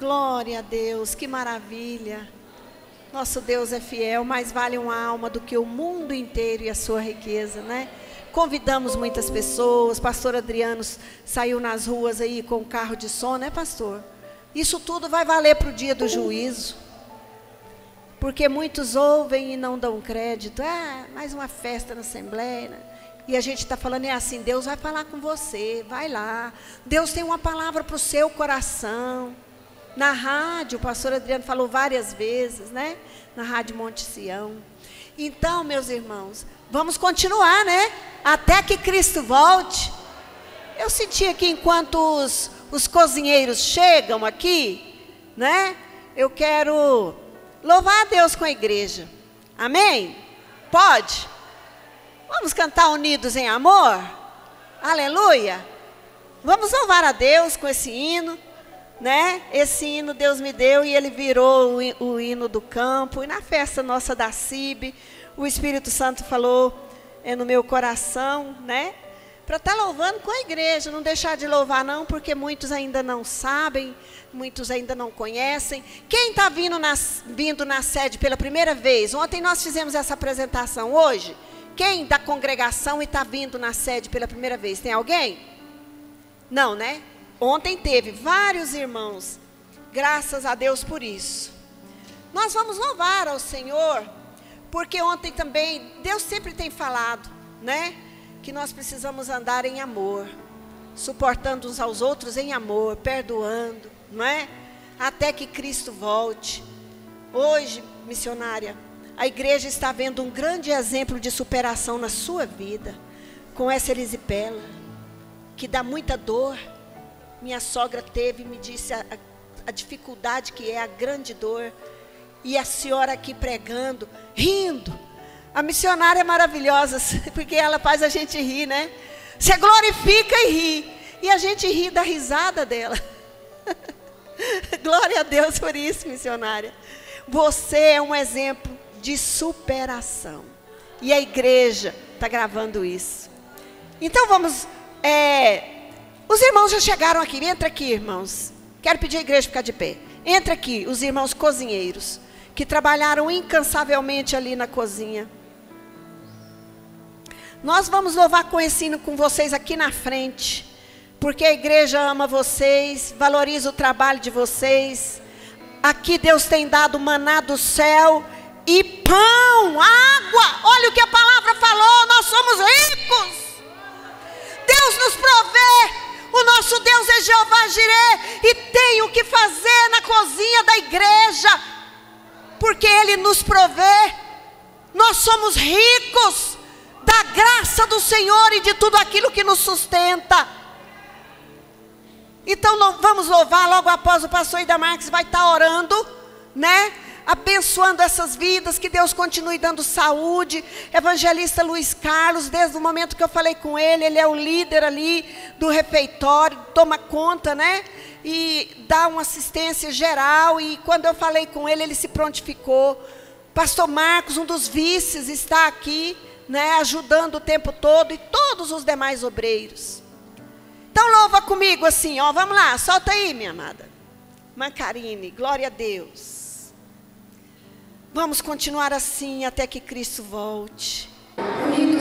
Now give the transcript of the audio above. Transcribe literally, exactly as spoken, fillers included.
Glória a Deus, que maravilha. Nosso Deus é fiel, mais vale uma alma do que o mundo inteiro e a sua riqueza, né? Convidamos muitas pessoas, pastor Adriano saiu nas ruas aí com o carro de som, né, pastor? Isso tudo vai valer para o dia do juízo. Porque muitos ouvem e não dão crédito. Ah, mais uma festa na Assembleia, né? E a gente está falando, é assim, Deus vai falar com você, vai lá. Deus tem uma palavra para o seu coração. Na rádio, o pastor Adriano falou várias vezes, né? Na Rádio Monte Sião. Então, meus irmãos, vamos continuar, né? Até que Cristo volte. Eu senti aqui, enquanto os, os cozinheiros chegam aqui, né? Eu quero louvar a Deus com a igreja. Amém? Pode? Vamos cantar unidos em amor? Aleluia! Vamos louvar a Deus com esse hino, né? Esse hino Deus me deu e ele virou o, o hino do campo. E na festa nossa da C I B, o Espírito Santo falou é, no meu coração, né? Para estar tá louvando com a igreja, não deixar de louvar não, porque muitos ainda não sabem, muitos ainda não conhecem. Quem está vindo na, vindo na sede pela primeira vez? Ontem nós fizemos essa apresentação, hoje. Quem da congregação e está vindo na sede pela primeira vez? Tem alguém? Não, né? Ontem teve vários irmãos. Graças a Deus por isso. Nós vamos louvar ao Senhor, porque ontem também, Deus sempre tem falado, né? Que nós precisamos andar em amor, suportando uns aos outros em amor, perdoando, não é? Até que Cristo volte. Hoje, missionária, a igreja está vendo um grande exemplo de superação na sua vida, com essa erisipela, que dá muita dor. Minha sogra teve e me disse a, a, a dificuldade que é, a grande dor. E a senhora aqui pregando, rindo. A missionária é maravilhosa, porque ela faz a gente rir, né? Você glorifica e ri. E a gente ri da risada dela. Glória a Deus por isso, missionária. Você é um exemplo de superação. E a igreja está gravando isso. Então vamos... É, os irmãos já chegaram aqui. Entra aqui, irmãos. Quero pedir a igreja ficar de pé. Entra aqui, os irmãos cozinheiros, que trabalharam incansavelmente ali na cozinha. Nós vamos louvar com esse hino com vocês aqui na frente, porque a igreja ama vocês, valoriza o trabalho de vocês. Aqui Deus tem dado maná do céu e pão, água. Olha o que a palavra falou, nós somos ricos. Deus nos provê. O nosso Deus é Jeová Jireh e tem o que fazer na cozinha da igreja, porque Ele nos provê. Nós somos ricos da graça do Senhor e de tudo aquilo que nos sustenta. Então vamos louvar. Logo após o pastor Ida Marques vai estar orando, né? Abençoando essas vidas, que Deus continue dando saúde. Evangelista Luiz Carlos, desde o momento que eu falei com ele, ele é o líder ali do refeitório, toma conta, né? E dá uma assistência geral. E quando eu falei com ele, ele se prontificou. Pastor Marcos, um dos vices, está aqui, né? Ajudando o tempo todo, e todos os demais obreiros. Então louva comigo assim, ó, vamos lá, solta aí, minha amada Mancarine, glória a Deus. Vamos continuar assim até que Cristo volte.